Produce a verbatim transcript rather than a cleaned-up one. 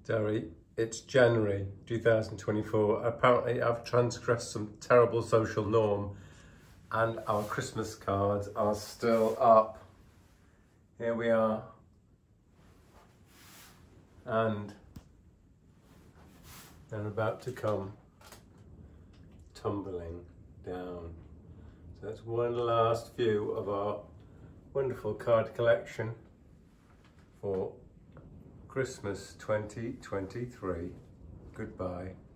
Derry, it's January two thousand twenty-four. Apparently I've transgressed some terrible social norm and our Christmas cards are still up. Here we are. And they're about to come tumbling down. So that's one last view of our wonderful card collection for Christmas twenty twenty-three. Goodbye.